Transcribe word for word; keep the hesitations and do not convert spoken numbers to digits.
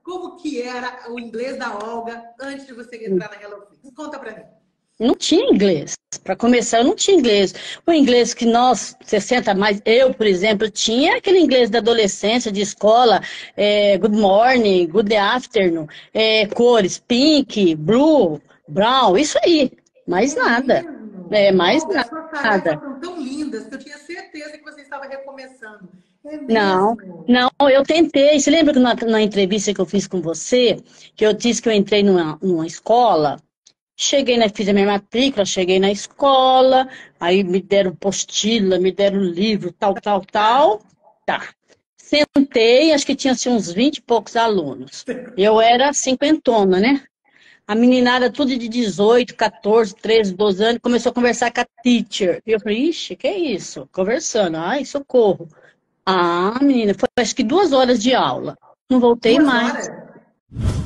como que era o inglês da Olga antes de você entrar na HelloFresh? Conta pra mim. Não tinha inglês. Para começar, eu não tinha inglês. O inglês que nós, sessenta mais, eu, por exemplo, tinha aquele inglês da adolescência, de escola, é, good morning, good afternoon, é, cores, pink, blue, brown, isso aí. Mais É nada. mesmo? É, mais Olga, as suas tarefas nada. são tão lindas que eu tinha certeza que você estava recomeçando. É Não, mesmo? não, eu tentei. Você lembra que na, na entrevista que eu fiz com você, que eu disse que eu entrei numa, numa escola? Cheguei, na, fiz a minha matrícula, cheguei na escola, aí me deram postila, me deram livro, tal, tal, Tá. tal. Tá. Sentei, acho que tinha assim, uns vinte e poucos alunos. Eu era cinquentona, né? A meninada tudo de dezoito, quatorze, treze, doze anos, começou a conversar com a teacher. E eu falei, ixi, que é isso? Conversando, ai, socorro. Ah, menina, foi acho que duas horas de aula. Não voltei Duas mais. horas?